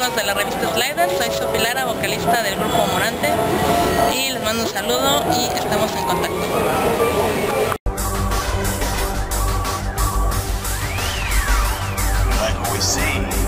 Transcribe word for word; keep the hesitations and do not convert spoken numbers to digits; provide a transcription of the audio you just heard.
amigos de la revista Slider, soy Sofi Lara, vocalista del grupo Morante, y les mando un saludo y estamos en contacto. Like we see.